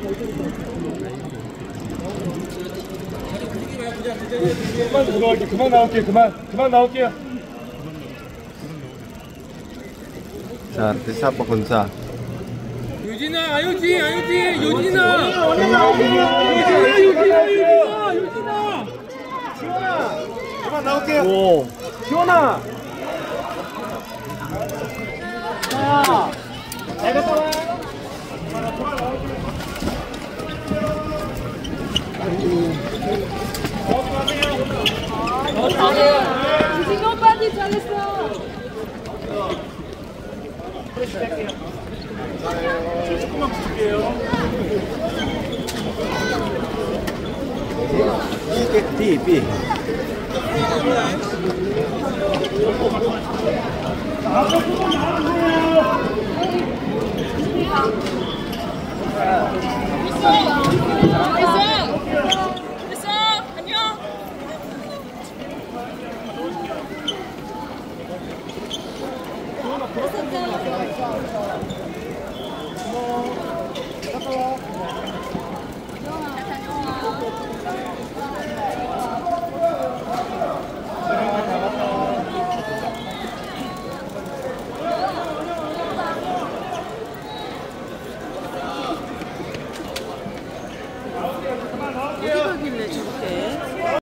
그만 들어갈게. 그만 나올게. 그만 나올게요. 자, 다시 한번 건사. 유진아, 아유지, 유진아. 유진아. 그만 나올게요. 오. 시원아. 자, 잘 갔다 와. 유진이 오빠한테 잘했어. 조금만 붙을게요. B. 있어요.